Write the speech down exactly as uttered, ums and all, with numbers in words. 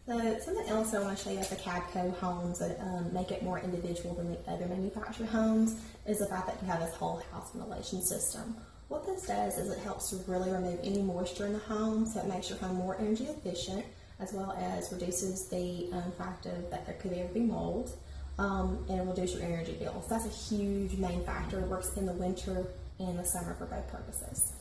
So something else I want to show you about the Cadco homes that um, make it more individual than the other manufactured homes is the fact that you have this whole house ventilation system. What this does is it helps to really remove any moisture in the home, so it makes your home more energy efficient, as well as reduces the um, fact of that there could ever be mold, um, and reduce your energy bill. So that's a huge main factor. It works in the winter and the summer for both purposes.